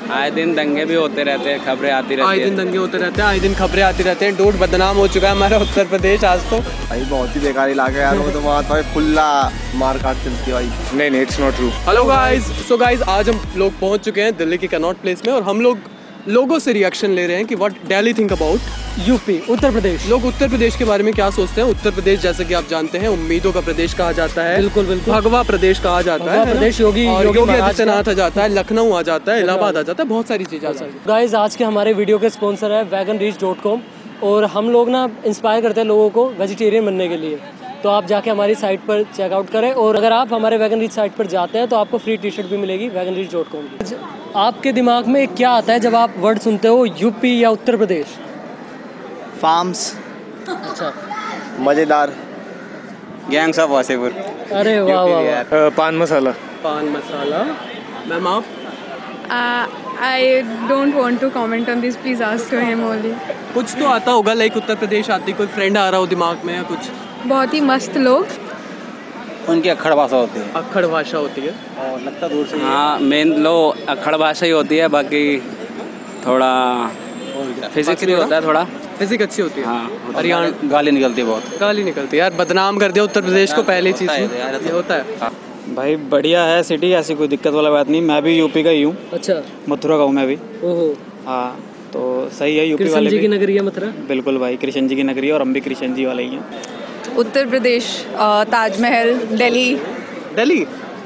आए दिन दंगे भी होते रहते हैं, खबरें आती रहती हैं, आए दिन दंगे होते रहते हैं, आए दिन खबरें आती रहते हैं। डोट बदनाम हो चुका है हमारा उत्तर प्रदेश आज तो। भाई बहुत ही बेकार इलाका है यार, वो तो वहाँ तो खुला मार काट चलती है भाई। नहीं it's not true. Hello guys, so guys आज हम लोग पहुंच चुके हैं दिल्ली के कनॉट प्लेस में और हम लोगों से रिएक्शन ले रहे हैं कि what Delhi think about UP, Uttar Pradesh. लोग उत्तर प्रदेश के बारे में क्या सोचते हैं। उत्तर प्रदेश जैसे कि आप जानते हैं उम्मीदों का प्रदेश कहा जाता है। बिल्कुल बिल्कुल। भगवा प्रदेश कहा जाता है, प्रदेश योगी आदित्यनाथ आ जाता है, लखनऊ आ जाता है, इलाहाबाद आ जाता है, बहुत सारी चीज़ें आ जाती है। गाइस आज के हमारे वीडियो के स्पॉन्सर है wagonreach.com और हम लोग ना इंस्पायर करते हैं लोगों को वेजिटेरियन बनने के लिए। तो आप जाके हमारी साइट पर चेकआउट करें और अगर आप हमारे वैगन रीच साइट पर जाते हैं तो आपको फ्री टी शर्ट भी मिलेगी wagonreach.com की। आपके दिमाग में क्या आता है जब आप वर्ड सुनते हो यूपी या उत्तर प्रदेश? फार्म्स। अच्छा, मज़ेदार। Gangs of Wasseypur. अरे वाह वाह। पान मसाला। पान मसाला। मैम आप? I don't want to comment on this. Please ask him only. कुछ तो आता होगा, लाइक उत्तर प्रदेश आती, कोई फ्रेंड आ रहा हो दिमाग में या कुछ? बहुत ही मस्त लोग। उनकी अक्खड़ भाषा होती है। अक्खड़ भाषा होती है और लगता दूर से। हाँ, मेन लो अक्खड़ भाषा ही होती है, बाकी थोड़ा फिजिक्स भी होता है, थोड़ा फिजिक अच्छी होती है। हाँ, हरियाणा गाली निकलती है, बहुत गाली निकलती है यार। बदनाम कर दिया उत्तर प्रदेश को पहली चीज़ ये होता है। भाई बढ़िया है सिटी, ऐसी कोई दिक्कत वाला बात नहीं। मैं भी यूपी का ही हूँ। अच्छा, मथुरा का हूँ मैं भी। ओहो हाँ, तो सही है यूपी वाले जी भी। की नगरी है मथुरा। बिल्कुल भाई, कृष्ण जी की नगरी है और हम भी कृष्ण जी वाले ही हैं। Uttar Pradesh, Taj Mahal, Delhi. Delhi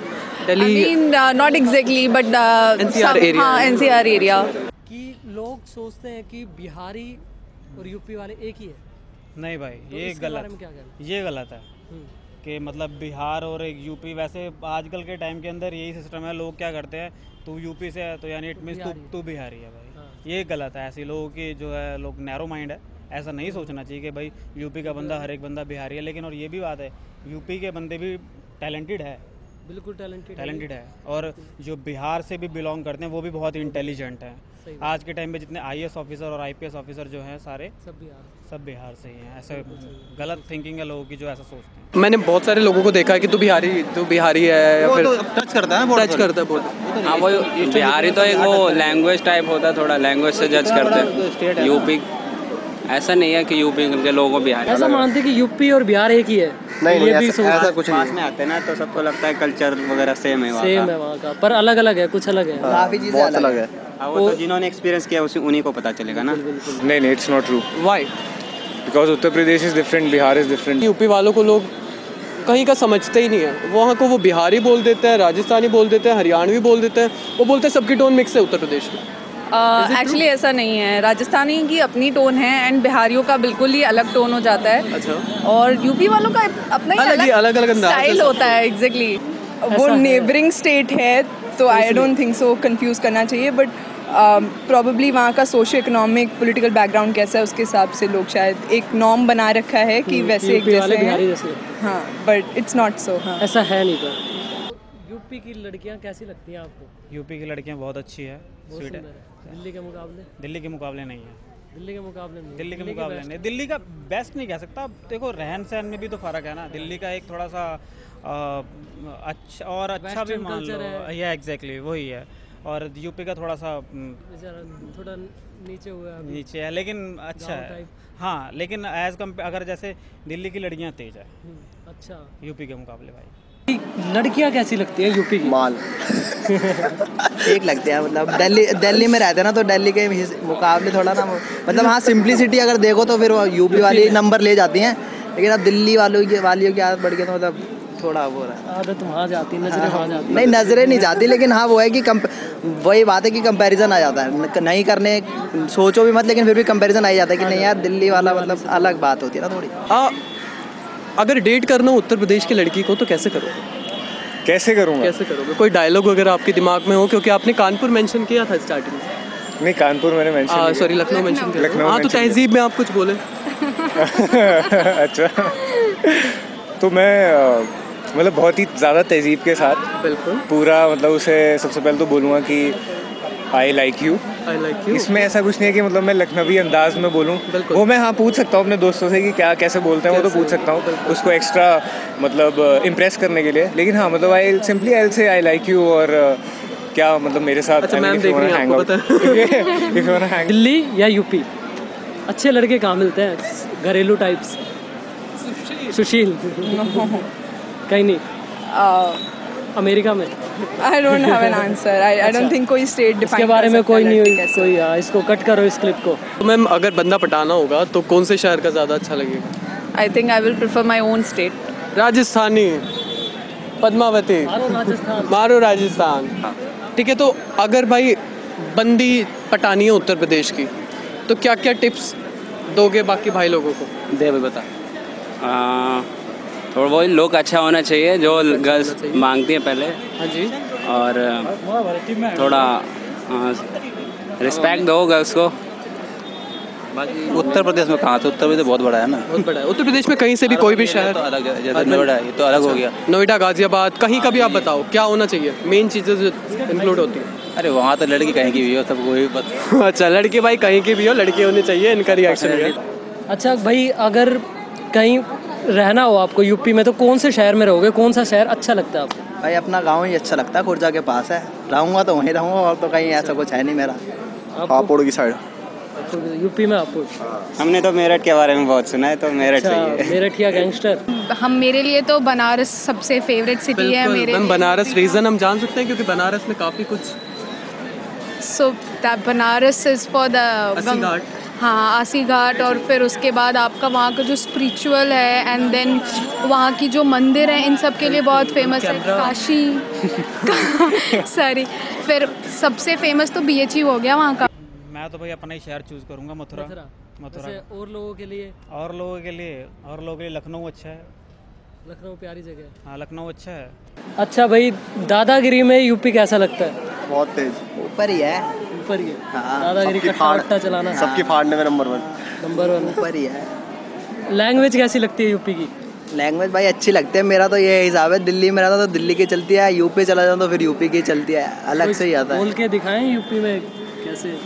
not exactly but NCR area। हाँ, NCR एरिया। कि लोग सोचते हैं कि बिहारी और यूपी वाले एक ही है। नहीं भाई, तो ये इसके बारे में गलत, क्या कहना? ये गलत है कि मतलब बिहार और एक यूपी। वैसे आजकल के टाइम के अंदर यही सिस्टम है, लोग क्या करते हैं, तू यूपी से है तो यानी इट मीन्स तू बिहारी है भाई। हाँ। ये गलत है। ऐसे लोगों की जो है, लोग नैरो माइंड है। ऐसा नहीं सोचना चाहिए कि भाई यूपी का बंदा हर एक बंदा बिहारी है। लेकिन और ये भी बात है, यूपी के बंदे भी टैलेंटेड है, बिल्कुल टैलेंटेड है। और जो बिहार से भी बिलोंग करते हैं वो भी बहुत इंटेलिजेंट हैं। आज के टाइम में जितने IAS ऑफिसर और IPS ऑफिसर जो हैं सारे सब बिहार से ही हैं। ऐसे गलत थिंकिंग है लोगों की जो ऐसा सोचते हैं। मैंने बहुत सारे लोगों को देखा है कि तू बिहारी है या फिर टच करता है बहुत। हाँ, वो बिहारी तो एक वो लैंग्वेज टाइप होता है, थोड़ा लैंग्वेज से जज करते हैं। यूपी ऐसा नहीं है कि यूपी के लोगों को बिहार ऐसा मानते कि यूपी और बिहार एक ही है। नहीं, ये ऐसा, भी ऐसा कुछ पास नहीं। में आते हैं ना, तो सबको लगता है कल्चर वगैरह सेम है वहाँ का, पर अलग अलग है, कुछ अलग है। काफी चीजें बहुत अलग है। वो तो जिन्होंने एक्सपीरियंस किया उन्हीं को पता चलेगा ना। नहीं it's not true. Why? Because Uttar Pradesh is different, Bihar is different. UP वालों को लोग कहीं का समझते ही नहीं है। वहाँ को वो बिहारी बोल देते हैं, राजस्थानी बोल देते हैं, हरियाणवी बोल देते हैं। वो बोलते हैं सबकी टोन मिक्स है उत्तर प्रदेश में। एक्चुअली ऐसा नहीं है, राजस्थानी की अपनी टोन है एंड बिहारियों का बिल्कुल ही अलग टोन हो जाता है। अच्छा। और यूपी वालों का अपना ही अलग स्टाइल होता है। एग्जैक्टली, वो नेबरिंग स्टेट है तो I don't think so confuse करना चाहिए। बट प्रॉबेबली वहाँ का सोशो इकोनॉमिक पॉलिटिकल बैकग्राउंड कैसा है उसके हिसाब से लोग शायद एक नॉर्म बना रखा है कि वैसे एक जैसे हैं। हाँ, बट इट्स नॉट सो। हाँ, ऐसा है नहीं। पर यूपी की लड़कियाँ कैसी लगती हैं आपको? यूपी की लड़कियाँ बहुत अच्छी है, स्वीट है। दिल्ली के मुकाबले? दिल्ली के मुकाबले नहीं है। दिल्ली के मुकाबले नहीं? दिल्ली के मुकाबले नहीं। दिल्ली का बेस्ट नहीं कह सकता। देखो रहन सहन में भी तो फ़र्क है ना। दिल्ली का एक थोड़ा सा अच्छा और अच्छा भी मान लो, या एग्जैक्टली वही है। और यूपी का थोड़ा सा थोड़ा नीचे है लेकिन अच्छा है। हाँ, लेकिन अगर जैसे दिल्ली की लड़कियाँ तेज है अच्छा यूपी के मुकाबले भाई। लड़कियाँ कैसी लगती है यूपी की? माल ठीक लगते हैं। मतलब दिल्ली में रहते हैं ना, तो दिल्ली के मुकाबले थोड़ा ना मतलब हाँ, सिंप्लिसिटी अगर देखो तो फिर यूपी वाली नंबर ले जाती हैं। लेकिन अब दिल्ली वालियों की आदत बढ़ गई तो मतलब थोड़ा वो रहा है। आदत वहाँ जाती है, नजरें वहाँ जाती। नहीं, नजरें नहीं जाती, लेकिन हाँ वो है कि वही बात है कि कंपैरिजन आ जाता है। नहीं करने सोचो भी मत, लेकिन फिर भी कंपैरिजन आ जाता है कि नहीं यार दिल्ली वाला मतलब अलग बात होती है ना थोड़ी। अगर डेट करना हो उत्तर प्रदेश की लड़की को तो कैसे करोगे? कैसे करोगे? कोई डायलॉग वगैरह आपके दिमाग में हो? क्योंकि आपने कानपुर मेंशन किया था स्टार्टिंग में। नहीं, कानपुर मैंने मेंशन सॉरी, लखनऊ मेंशन किया। हाँ, तो तहजीब में आप कुछ बोले। अच्छा, तो मैं मतलब बहुत ही ज़्यादा तहजीब के साथ बिल्कुल पूरा मतलब उसे सबसे पहले तो बोलूँगा कि आई लाइक यू। इसमें ऐसा कुछ नहीं है कि मतलब मैं लखनवी अंदाज में बोलूँ। वो मैं हाँ पूछ सकता हूँ अपने दोस्तों से कि क्या कैसे बोलते हैं, वो तो पूछ सकता हूँ उसको एक्स्ट्रा मतलब इम्प्रेस करने के लिए। लेकिन हाँ मतलब आई सिंपली आई से आई लाइक यू और क्या मतलब मेरे साथ अच्छा मैम देख रही हैं आपको दिल्ली या यूपी? अच्छे लड़के कहाँ मिलते हैं, घरेलू टाइप्स? सुशील? कहीं नहीं? अमेरिका में? I don't have an answer, I don't think कोई स्टेट डिफाइन इसके बारे में कोई नहीं, कोई इसको कट करो इस क्लिप को। तो मैम अगर बंदा पटाना होगा तो कौन से शहर का ज़्यादा अच्छा लगेगा? I think I will prefer my own state. Rajasthani, Padmavati, मारो राजस्थान। ठीक है, तो अगर भाई बंदी पटानी है उत्तर प्रदेश की तो क्या क्या टिप्स दोगे बाकी भाई लोगों को? दे भाई बता। थोड़ा बहुत लोग अच्छा होना चाहिए, जो गर्ल्स मांगती हैं पहले। हाँ जी। और थोड़ा रिस्पेक्ट दो गर्ल्स को। बाकी उत्तर प्रदेश में कहाँ से? उत्तर प्रदेश बहुत बड़ा है ना। बहुत बड़ा है उत्तर प्रदेश में, कहीं से भी कोई भी शहर तो अलग है, जैसे नोएडा ये तो अलग हो गया। नोएडा, गाजियाबाद, कहीं का भी आप बताओ क्या होना चाहिए, मेन चीज़ें जो इंक्लूड होती हैं। अरे वहाँ तो लड़की कहीं की भी हो, सबको वही पता। अच्छा, लड़की भाई कहीं की भी हो, लड़की होनी चाहिए, इनका रिएक्शन। अच्छा भाई, अगर कहीं रहना हो आपको यूपी में तो कौन से शहर में रहोगे, कौन सा शहर अच्छा लगता है आपको? भाई अपना गाँव ही अच्छा लगता है, खुर्जा के पास है, रहूँगा तो वहीं रहूँगा, और तो कहीं ऐसा कुछ है नहीं मेरा। हापुड़ की साइड यूपी में हापुड़? हमने तो मेरठ के बारे में बहुत सुना है, तो मेरठ चाहिए। मेरठ या गैंगस्टर? हम मेरे लिए तो बनारस सबसे फेवरेट सिटी है मेरे। बनारस रीज़न हम जान सकते हैं क्योंकि बनारस में काफ़ी कुछ। So Banaras is for the हाँ, आसी घाट, और फिर उसके बाद आपका वहाँ का जो स्पिरिचुअल है, एंड देन वहाँ की जो मंदिर है इन सब के लिए बहुत फेमस है। काशी सॉरी, फिर सबसे फेमस तो BHU हो गया वहाँ का। मैं तो भाई अपना ही शहर चूज़ करूँगा, मथुरा। और लोगों के लिए? और लोगों के लिए लखनऊ अच्छा है। लखनऊ प्यारी जगह है। हाँ, लखनऊ अच्छा है। अच्छा भाई, दादागिरी में यूपी कैसा लगता है? बहुत तेज, ऊपर ही है। ऊपर ही है? हाँ, दादागिरी कट्टा चलाना सबकी फाड़ने में नंबर 1 ऊपर ही है। लैंग्वेज कैसी लगती है यूपी की? लैंग्वेज भाई अच्छी लगती है, मेरा तो ये हिसाब है, दिल्ली में रहता तो दिल्ली की चलती है, यूपी चला जाता तो फिर यूपी की चलती है, अलग से ही आता है। बोल के दिखाएं यूपी में कैसे?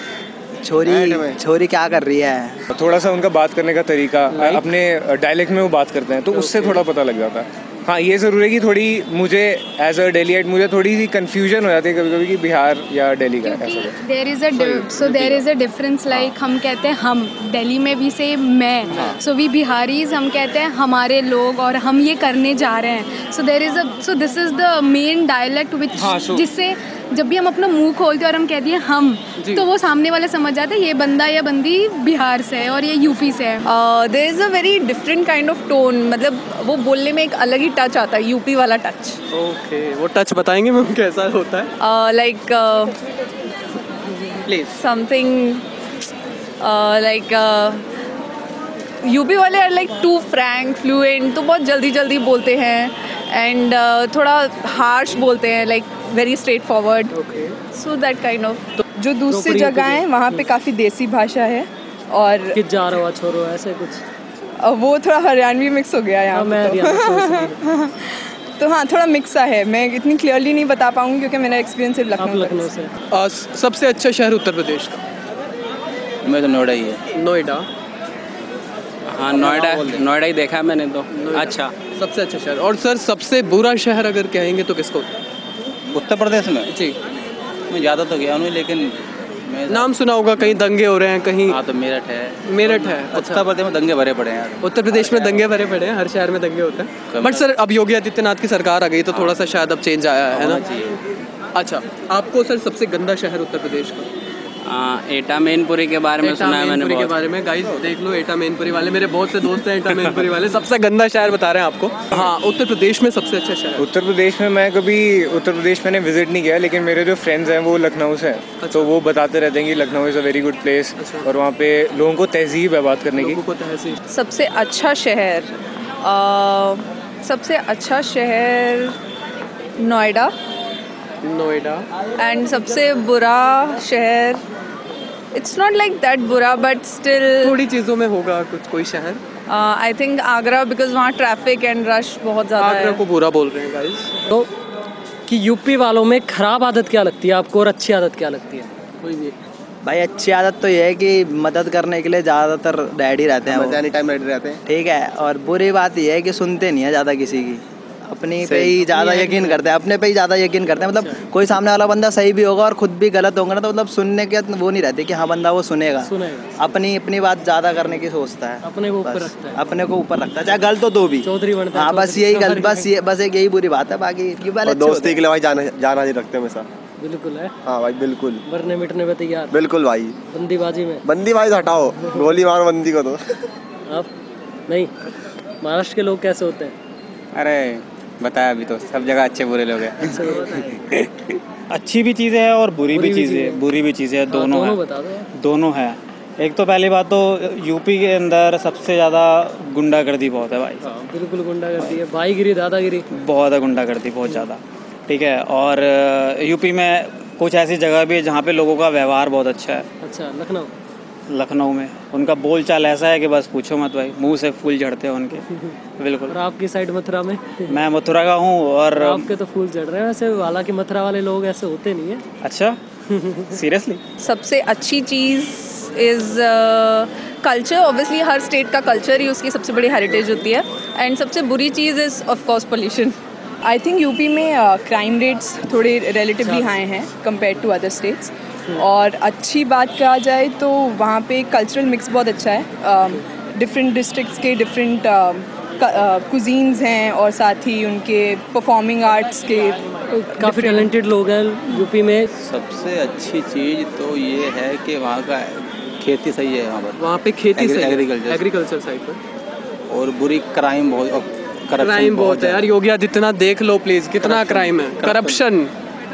छोरी क्या कर रही है? थोड़ा सा उनका बात करने का तरीका, अपने डायलेक्ट में वो बात करते हैं तो उससे थोड़ा पता लग जाता है। हाँ, ये ज़रूर है कि थोड़ी मुझे एज अ डेलीइट मुझे थोड़ी सी कंफ्यूजन हो जाती है कभी कभी कि बिहार या दिल्ली का ऐसा। There is a difference, like हम कहते हैं हम, दिल्ली में भी से मैं, सो वी बिहारीज हम कहते हैं हमारे लोग, और हम ये करने जा रहे हैं। So this is the main dialect which, जिससे जब भी हम अपना मुंह खोलते हैं और हम कहते हैं हम, तो वो सामने वाले समझ जाते हैं ये बंदा या बंदी बिहार से है और ये यूपी से है। There is a very different kind of tone, मतलब वो बोलने में एक अलग ही टच आता है, यूपी वाला टच। ओके, वो टच बताएंगे मैम कैसा होता है? Like please something like UP वाले are like too frank, fluent, तो बहुत जल्दी जल्दी बोलते हैं, एंड थोड़ा हार्श बोलते हैं, like very straightforward, so that kind of. जो दूसरी जगह है वहाँ पे काफ़ी देसी भाषा है, और कि जा रहा छोरो ऐसे कुछ, वो थोड़ा हरियाणवी मिक्स हो गया यहाँ पे। तो हाँ, थोड़ा मिक्सा है, मैं इतनी क्लियरली नहीं बता पाऊँगी क्योंकि मेरा एक्सपीरियंस सिर्फ लखनऊ से। सबसे अच्छा शहर उत्तर प्रदेश का? मैं तो नोएडा ही है। नोएडा? हाँ, नोएडा ही देखा मैंने तो। अच्छा, सबसे अच्छा शहर। और सर सबसे बुरा शहर अगर कहेंगे तो किसको? उत्तर प्रदेश में जी, मैं ज़्यादा तो गया नहीं, लेकिन नाम सुना होगा, कहीं दंगे हो रहे हैं कहीं। हाँ, तो मेरठ है। मेरठ है। उत्तर प्रदेश में दंगे भरे पड़े हैं यार। उत्तर प्रदेश में दंगे भरे पड़े हैं, हर शहर में दंगे होते हैं। बट सर अब योगी आदित्यनाथ की सरकार आ गई तो थोड़ा सा शायद अब चेंज आया है ना? अच्छा, आपको सर सबसे गंदा शहर उत्तर प्रदेश का? एटा मैनपुरी के बारे में सुना है मैंने। के बारे में गाइस देख लो, एटा मैनपुरी वाले, मेरे बहुत से दोस्त हैं एटा मैनपुरी वाले, सबसे गंदा शहर बता रहे हैं आपको। हाँ, उत्तर प्रदेश में सबसे अच्छा शहर? उत्तर प्रदेश में मैं कभी उत्तर प्रदेश मैंने विजिट नहीं किया, लेकिन मेरे जो फ्रेंड्स हैं वो लखनऊ से हैं। अच्छा। तो वो बताते रहते हैं कि Lucknow is a very good place. अच्छा। और वहाँ पे लोगों को तहजीब है बात करने की। सबसे अच्छा शहर, सबसे अच्छा शहर नोएडा, एंड सबसे बुरा शहर, इट्स नॉट लाइक दैट बुरा बट स्टिल थोड़ी चीज़ों में होगा कुछ, कोई शहर। आई थिंक आगरा, बिकॉज वहाँ ट्रैफिक एंड रश बहुत ज़्यादा है। आगरा को बुरा बोल रहे हैं गाइस। तो कि यूपी वालों में खराब आदत क्या लगती है आपको और अच्छी आदत क्या लगती है? कोई नहीं भाई, अच्छी आदत तो ये है कि मदद करने के लिए ज़्यादातर रेडी रहते हैं, एनी टाइम रेडी रहते हैं, ठीक है। और बुरी बात ये है कि सुनते नहीं है ज़्यादा किसी की, अपने पे ही ज़्यादा यकीन करते हैं, अपने पे ही ज़्यादा यकीन करते हैं। मतलब कोई सामने वाला बंदा सही भी होगा और खुद भी गलत होगा ना, तो मतलब सुनने के वो नहीं रहते कि हाँ बंदा वो सुनेगा। अपनी बात ज़्यादा करने की सोचता है, अपने को ऊपर रखता है, अपने को ऊपर रखता है, चाहे गलत हो तो भी चौधरी बनता है। हाँ बस यही गलत, बस एक यही बुरी बात है, बाकी दोस्ती के लिए भाई जाना नहीं रखते हमेशा। बिल्कुल है। हाँ भाई बिल्कुल, मरने मिटने पे तैयार। बिल्कुल भाई, बंदीबाजी में, बंदीबाजी हटाओ, गोली मारो बंदी को। तो आप नहीं, महाराष्ट्र के लोग कैसे होते हैं? अरे बताया अभी तो, सब जगह अच्छे बुरे लोग हैं। अच्छी भी चीज़ें हैं और बुरी भी चीज़ें हैं, दोनों है, बता दो। दोनों है। एक तो पहली बात तो यूपी के अंदर सबसे ज़्यादा गुंडागर्दी बहुत है भाई। बिल्कुल गुंडागर्दी है, भाईगिरी दादागिरी बहुत है, गुंडागर्दी बहुत ज़्यादा, ठीक है। और यूपी में कुछ ऐसी जगह भी है जहाँ पे लोगों का व्यवहार बहुत अच्छा है। अच्छा, लखनऊ में उनका बोल चाल ऐसा है कि बस पूछो मत भाई, मुंह से फूल झड़ते हैं उनके। बिल्कुल। और आपकी साइड मथुरा में? मैं मथुरा का हूँ और आपके तो फूल झड़ रहे हैं वैसे, हालांकि मथुरा वाले लोग ऐसे होते नहीं है। अच्छा सीरियसली? सबसे अच्छी चीज़ इज़ कल्चर। ऑब्वियसली हर स्टेट का कल्चर ही उसकी सबसे बड़ी हेरिटेज होती है। एंड सबसे बुरी चीज़ is of course pollution. I think UP में क्राइम रेट्स थोड़े रिलेटिवली हाई हैं कंपेयर टू अदर स्टेट्स। और अच्छी बात कहा जाए तो वहाँ पे कल्चरल मिक्स बहुत अच्छा है। डिफरेंट डिस्ट्रिक्ट्स के डिफरेंट कुजीन्स हैं और साथ ही उनके परफॉर्मिंग आर्ट्स के काफ़ी टैलेंटेड लोग हैं यूपी में। सबसे अच्छी चीज़ तो ये है कि वहाँ का खेती सही है, वहाँ पे खेती सही है, एग्रीकल्चर साइड पर। और बुरी क्राइम बहुत है यार। योगी आदित्यनाथ देख लो प्लीज, कितना क्राइम है, करप्शन।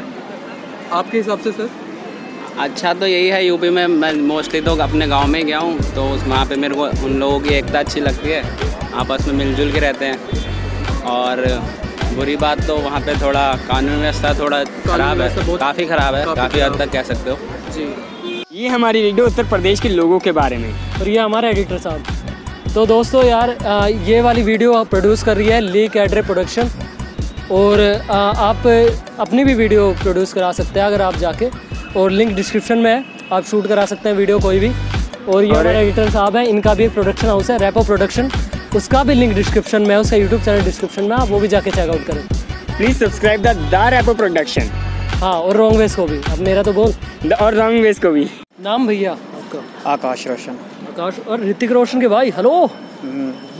आपके हिसाब से सर? अच्छा तो यही है यूपी में। मैं मोस्टली तो अपने गांव में गया हूँ, तो वहाँ पे मेरे को उन लोगों की एकता अच्छी लगती है, आपस में मिलजुल के रहते हैं। और बुरी बात तो वहाँ पे थोड़ा कानून व्यवस्था थोड़ा ख़राब है, काफ़ी ख़राब है, काफ़ी हद तक कह सकते हो जी। ये हमारी वीडियो उत्तर प्रदेश के लोगों के बारे में, और ये हमारे एडिटर साहब। तो दोस्तों यार, ये वाली वीडियो प्रोड्यूस कर रही है ली कैडरे प्रोडक्शन, और आप अपनी भी वीडियो प्रोड्यूस करा सकते हैं अगर आप जाके, और लिंक डिस्क्रिप्शन में है, आप शूट करा सकते हैं वीडियो कोई भी। और ये हमारे एडिटर साहब हैं, इनका भी एक प्रोडक्शन हाउस है रैपो प्रोडक्शन, उसका भी लिंक डिस्क्रिप्शन में है, उसका यूट्यूब चैनल डिस्क्रिप्शन में, आप वो भी जाके चेकआउट करें। Please subscribe the Rapo production. हाँ, और रॉन्ग वेज को भी, अब मेरा तो बोल, और रॉन्ग वेज को भी। नाम भैया आपका? आकाश रोशन। आकाश और ऋतिक रोशन के भाई। हेलो।